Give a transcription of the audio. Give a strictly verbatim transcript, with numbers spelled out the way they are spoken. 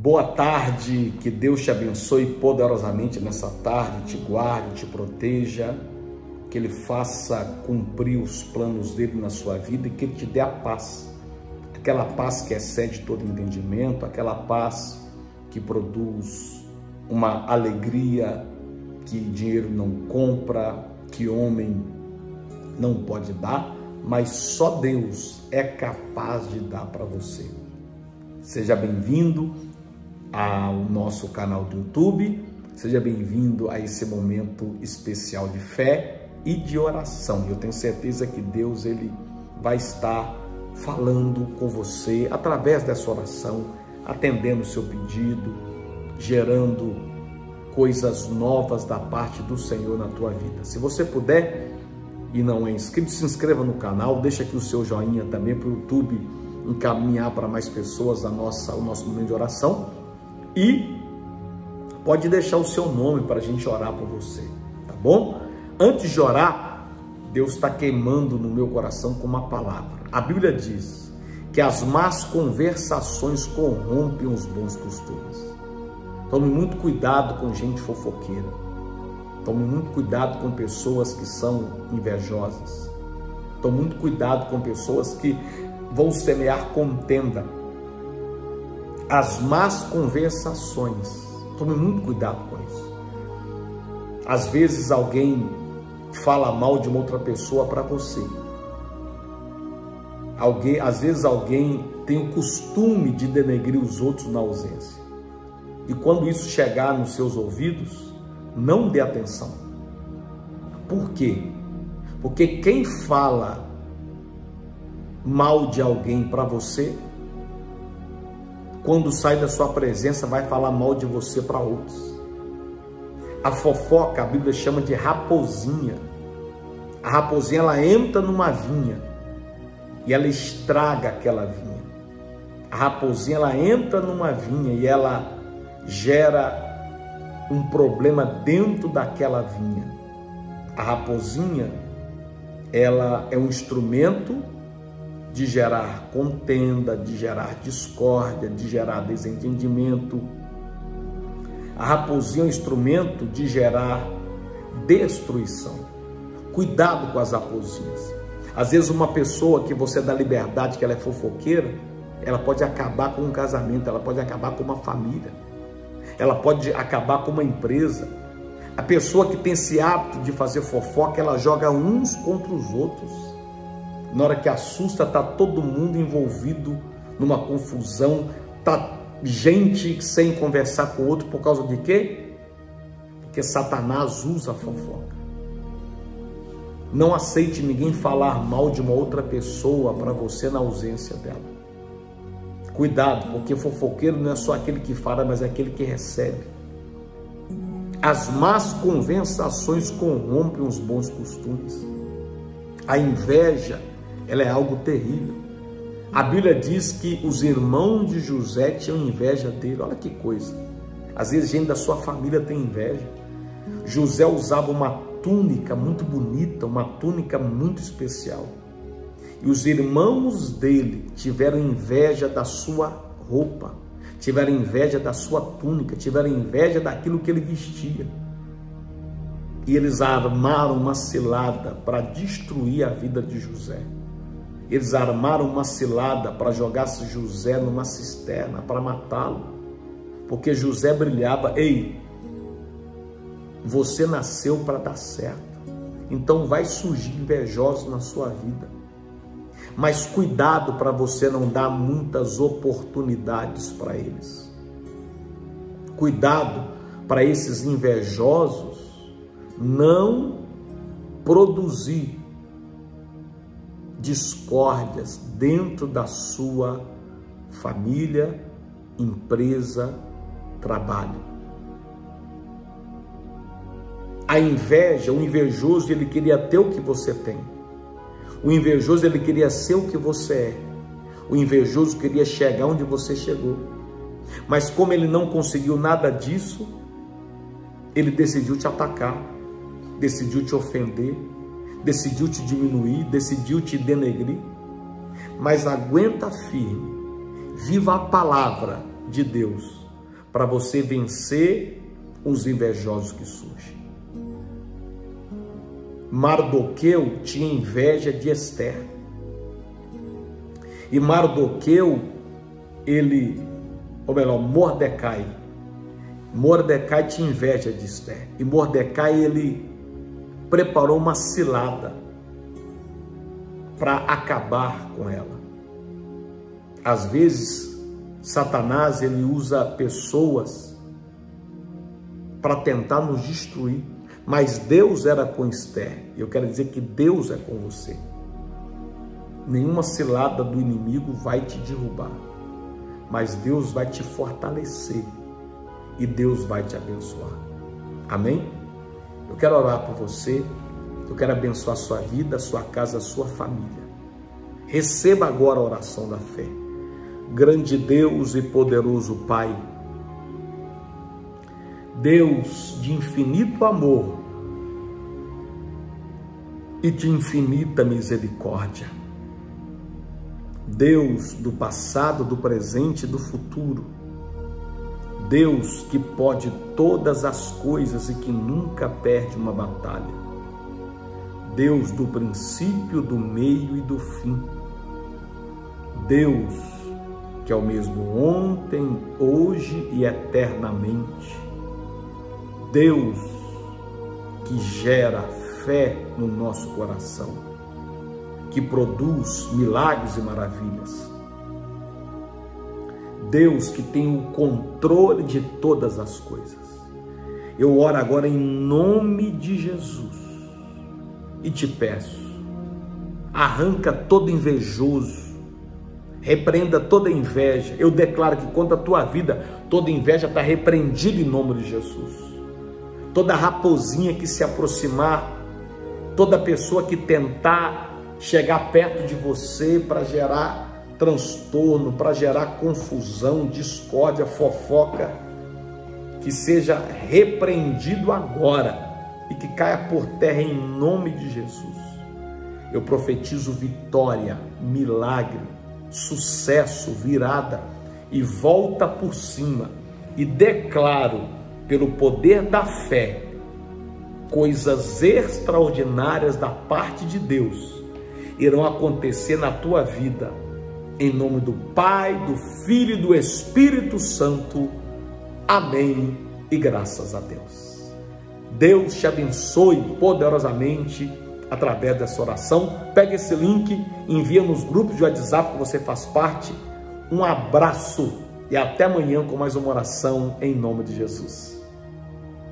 Boa tarde, que Deus te abençoe poderosamente nessa tarde, te guarde, te proteja, que Ele faça cumprir os planos dEle na sua vida e que Ele te dê a paz, aquela paz que excede todo entendimento, aquela paz que produz uma alegria que dinheiro não compra, que homem não pode dar, mas só Deus é capaz de dar para você. Seja bem-vindo ao nosso canal do YouTube, seja bem-vindo a esse momento especial de fé e de oração. Eu tenho certeza que Deus ele vai estar falando com você através dessa oração, atendendo o seu pedido, gerando coisas novas da parte do Senhor na tua vida. Se você puder e não é inscrito, se inscreva no canal, deixa aqui o seu joinha também para o YouTube encaminhar para mais pessoas a nossa, o nosso momento de oração. E pode deixar o seu nome para a gente orar por você, tá bom? Antes de orar, Deus está queimando no meu coração com uma palavra. A Bíblia diz que as más conversações corrompem os bons costumes. Tome muito cuidado com gente fofoqueira. Tome muito cuidado com pessoas que são invejosas. Tome muito cuidado com pessoas que vão semear contenda. As más conversações, tome muito cuidado com isso. Às vezes alguém fala mal de uma outra pessoa para você. Alguém, às vezes alguém tem o costume de denegrir os outros na ausência. E quando isso chegar nos seus ouvidos, não dê atenção. Por quê? Porque quem fala mal de alguém para você, quando sai da sua presença, vai falar mal de você para outros. A fofoca, a Bíblia chama de raposinha. A raposinha, ela entra numa vinha e ela estraga aquela vinha. A raposinha, ela entra numa vinha e ela gera um problema dentro daquela vinha. A raposinha, ela é um instrumento de gerar contenda, de gerar discórdia, de gerar desentendimento. A raposinha é um instrumento de gerar destruição. Cuidado com as raposinhas. Às vezes uma pessoa que você dá liberdade, que ela é fofoqueira, ela pode acabar com um casamento, ela pode acabar com uma família, ela pode acabar com uma empresa. A pessoa que tem esse hábito de fazer fofoca, ela joga uns contra os outros. Na hora que assusta, tá todo mundo envolvido numa confusão, tá gente sem conversar com o outro por causa de quê? Porque Satanás usa a fofoca. Não aceite ninguém falar mal de uma outra pessoa para você na ausência dela. Cuidado, porque fofoqueiro não é só aquele que fala, mas é aquele que recebe. As más conversações corrompem os bons costumes. A inveja, ela é algo terrível. A Bíblia diz que os irmãos de José tinham inveja dele. Olha que coisa. Às vezes gente da sua família tem inveja. José usava uma túnica muito bonita, uma túnica muito especial. E os irmãos dele tiveram inveja da sua roupa, tiveram inveja da sua túnica, tiveram inveja daquilo que ele vestia. E eles armaram uma cilada para destruir a vida de José. Eles armaram uma cilada para jogar José numa cisterna, para matá-lo. Porque José brilhava. Ei, você nasceu para dar certo. Então vai surgir invejosos na sua vida. Mas cuidado para você não dar muitas oportunidades para eles. Cuidado para esses invejosos não produzir discórdias dentro da sua família, empresa, trabalho. A inveja, o invejoso, ele queria ter o que você tem. O invejoso, ele queria ser o que você é. O invejoso queria chegar onde você chegou. Mas como ele não conseguiu nada disso, ele decidiu te atacar, decidiu te ofender, decidiu te diminuir, decidiu te denegrir. Mas aguenta firme, viva a palavra de Deus, para você vencer os invejosos que surgem. Mardoqueu tinha inveja de Ester. E Mardoqueu, ele, ou melhor, Mordecai, Mordecai tinha inveja de Ester. E Mordecai, ele preparou uma cilada para acabar com ela. Às vezes, Satanás, ele usa pessoas para tentar nos destruir. Mas Deus era com Ester. E eu quero dizer que Deus é com você. Nenhuma cilada do inimigo vai te derrubar. Mas Deus vai te fortalecer. E Deus vai te abençoar. Amém? Eu quero orar por você. Eu quero abençoar a sua vida, a sua casa, a sua família. Receba agora a oração da fé. Grande Deus e poderoso Pai, Deus de infinito amor e de infinita misericórdia, Deus do passado, do presente e do futuro, Deus que pode todas as coisas e que nunca perde uma batalha, Deus do princípio, do meio e do fim, Deus que é o mesmo ontem, hoje e eternamente, Deus que gera fé no nosso coração, que produz milagres e maravilhas, Deus que tem o controle de todas as coisas. Eu oro agora em nome de Jesus e te peço, arranca todo invejoso, repreenda toda inveja. Eu declaro que contra a tua vida, toda inveja está repreendida em nome de Jesus. Toda raposinha que se aproximar, toda pessoa que tentar chegar perto de você para gerar transtorno, para gerar confusão, discórdia, fofoca, que seja repreendido agora e que caia por terra em nome de Jesus. Eu profetizo vitória, milagre, sucesso, virada e volta por cima, e declaro pelo poder da fé coisas extraordinárias da parte de Deus irão acontecer na tua vida, em nome do Pai, do Filho e do Espírito Santo. Amém e graças a Deus. Deus te abençoe poderosamente através dessa oração. Pega esse link, envia nos grupos de WhatsApp que você faz parte. Um abraço e até amanhã com mais uma oração em nome de Jesus.